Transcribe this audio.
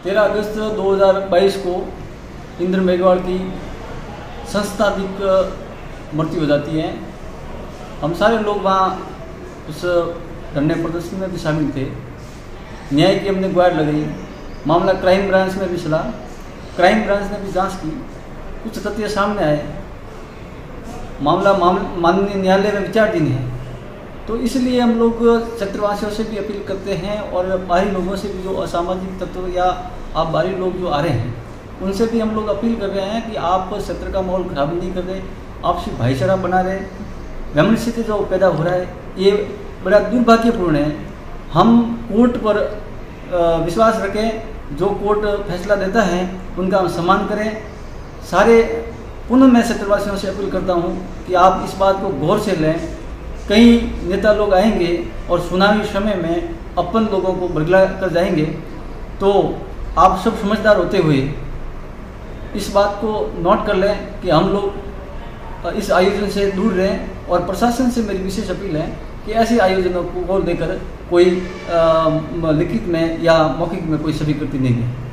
13 अगस्त 2022 को इंद्र मेघवाल की संस्थानिक मृत्यु हो जाती है। हम सारे लोग वहाँ उस धरने प्रदर्शन में भी शामिल थे। न्याय की हमने गुहार लगाई। मामला क्राइम ब्रांच में भी चला। क्राइम ब्रांच ने भी जांच की। कुछ तथ्य सामने आए। मामला माननीय न्यायालय में विचाराधीन है। तो इसलिए हम लोग क्षेत्रवासियों से भी अपील करते हैं और बाहरी लोगों से भी, जो असामाजिक तत्व या आप बाहरी लोग जो आ रहे हैं, उनसे भी हम लोग अपील कर रहे हैं कि आप क्षेत्र का माहौल खराब नहीं कर रहे, आपसी भाईचारा बना रहे। ग्रामीण स्थिति जो पैदा हो रहा है ये बड़ा दुर्भाग्यपूर्ण है। हम कोर्ट पर विश्वास रखें, जो कोर्ट फैसला देता है उनका हम सम्मान करें। सारे पुनः मैं क्षेत्रवासियों से अपील करता हूँ कि आप इस बात को गौर से लें। कई नेता लोग आएंगे और चुनावी समय में अपन लोगों को बरगला कर जाएंगे, तो आप सब समझदार होते हुए इस बात को नोट कर लें कि हम लोग इस आयोजन से दूर रहें। और प्रशासन से मेरी विशेष अपील है कि ऐसे आयोजनों को देकर कोई लिखित में या मौखिक में कोई स्वीकृति नहीं है।